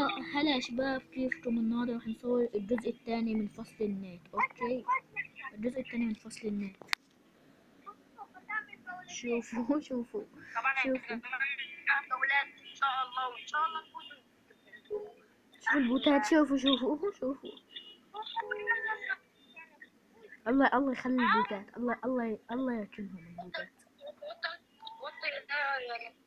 هلا يا شباب، كيفكم؟ النهارده راح نصور الجزء الثاني من فصل النت. اوكي، الجزء الثاني من فصل النت. شوفوا شوفوا طبعا شوفوا اولاد ان شاء الله، وان شاء الله نفوز. شوفوا البوتات، شوفوا. الله يخلي البوتات، الله يركنهم البوتات. وطي ده يا